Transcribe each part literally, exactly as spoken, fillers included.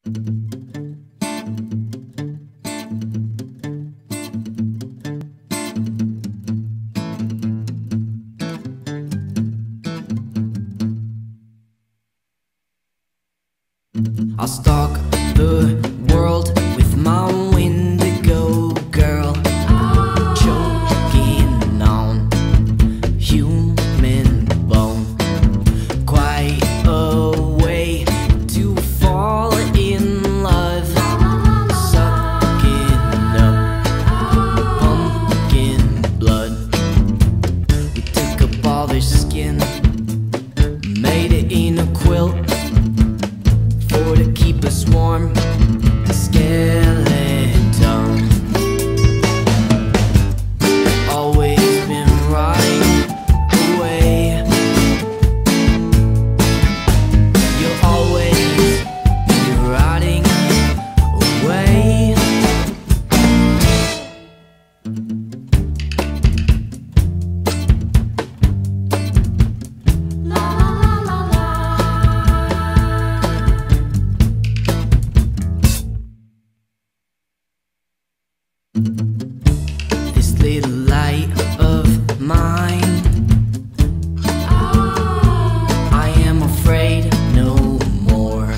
I'll stalk the world with my Wendigo girl, choking on human bone. Quite a way to fall in love, sucking up pumpkin blood. We took up all their skin, made it in a quilt to keep us warm, the skeleton. Always been right away. You'll always be riding away. This little light of mine, I am afraid no more.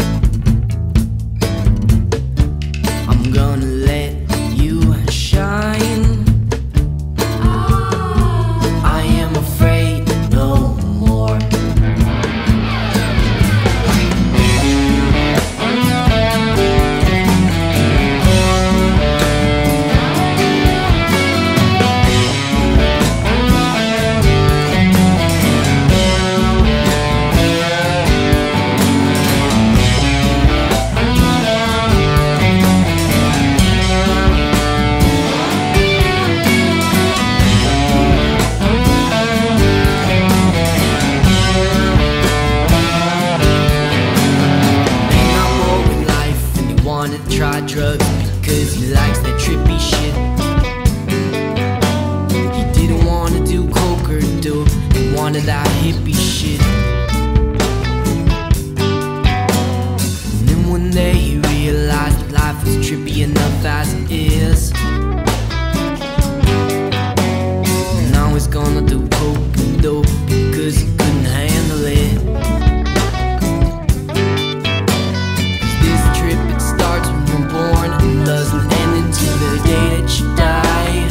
I'm gonna let you shine. I am afraid no more. Try drugs because he likes that trippy shit. He didn't want to do coke or dope, he wanted that hippie shit. And then one day he realized that life was trippy enough as it is. And now he's gonna do coke and dope because he couldn't handle it. Doesn't end until the day that you die.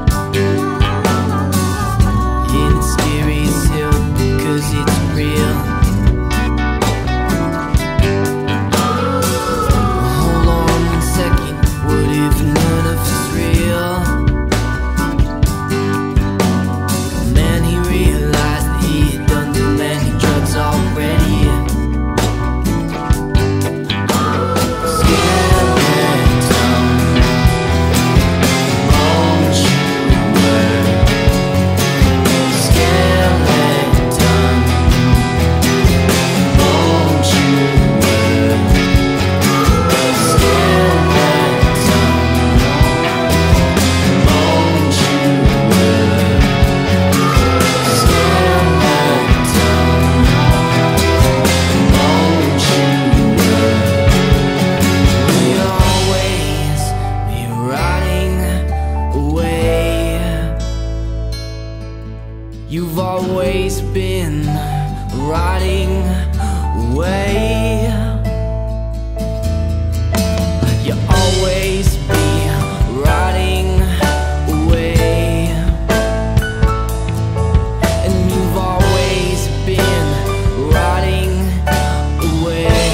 And it's scary as hell because it's real. Hold on one second, what if none of it's real? Man, he realized that he had done too many drugs already. You've always been riding away. You'll always be riding away. And you've always been riding away.